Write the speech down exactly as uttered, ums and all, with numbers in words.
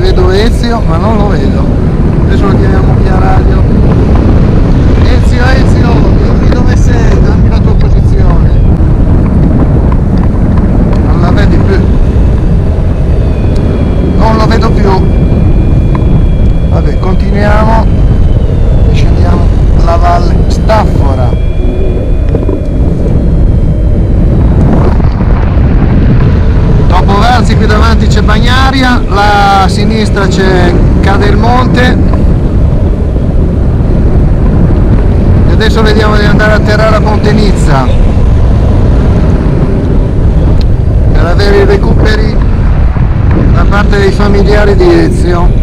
vedo Ezio, ma non lo vedo. Adesso lo chiamiamo via radio. Ezio, Ezio, dimmi dove sei, dammi la tua posizione. Non la vedi più. Non lo vedo più. Vabbè, continuiamo. Scendiamo la valle Staffora. Dopo Verzi qui davanti c'è Bagnaria, là a sinistra c'è Cadelmonte e adesso vediamo di andare a atterrare a Pontenizza per avere i recuperi da parte dei familiari di Ezio.